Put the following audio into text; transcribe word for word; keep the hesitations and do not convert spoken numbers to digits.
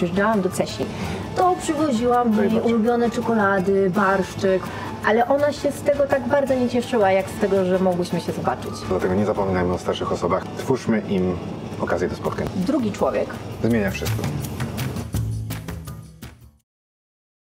przyjeżdżałam do Cesi, to przywoziłam jej ulubione czekolady, barszczyk, ale ona się z tego tak bardzo nie cieszyła, jak z tego, że mogłyśmy się zobaczyć. Dlatego nie zapominajmy o starszych osobach. Twórzmy im okazję do spotkań. Drugi człowiek Zmienia wszystko.